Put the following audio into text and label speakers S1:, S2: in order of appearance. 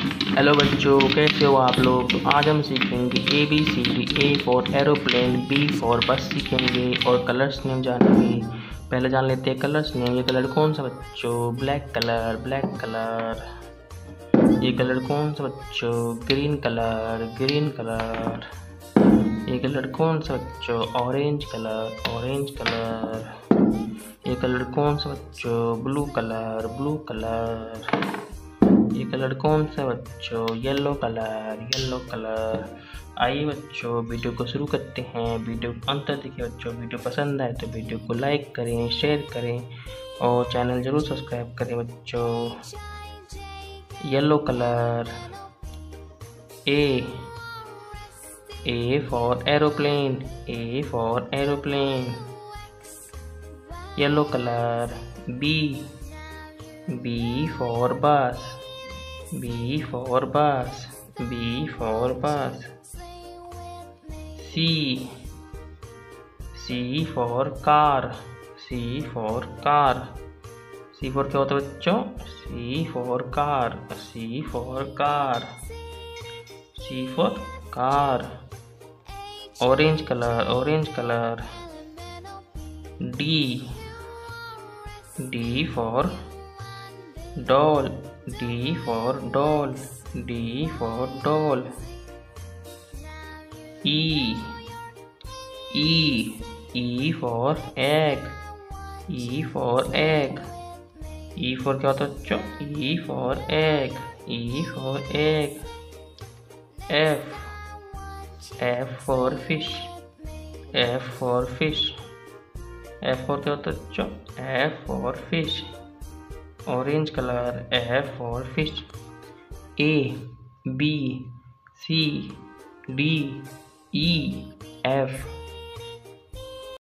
S1: Hello बच्चों, कैसे हो आप लोग। तो आज हम सीखेंगे ABCD। A for aeroplane, B for bus सीखेंगे और कलर्स नेम जानेंगे। पहले जान लेते हैं कलर्स नेम। ये कलर कौन सा बच्चों? Black colour, black colour. ये कलर कौन सा बच्चों? Green colour, green colour. ये कलर कौन सा बच्चों? Orange colour, orange colour. ये कलर कौन सा बच्चों? Blue colour, blue colour. ये कलर कौन सा बच्चों? Yellow colour, yellow colour. आइए बच्चों वीडियो को शुरू करते हैं। वीडियो अंत तक देखिए बच्चों। वीडियो पसंद आए तो वीडियो को लाइक करें, शेयर करें और चैनल जरूर सब्सक्राइब करें बच्चों। Yellow colour. A for aeroplane, A for aeroplane. Yellow colour. B for bus, B for bus, B for bus. C for car, C for car. C for क्या होता है बच्चों? C for car, C for car, C for car. Orange color, orange color. D for doll, D for doll, D for doll. E for egg, E for egg. E for क्या होता है बच्चों? E for egg, E for egg. F for fish, F for fish. F for क्या होता है बच्चों? F for fish. Orange color. F for fish. A, B, C, D, E, F.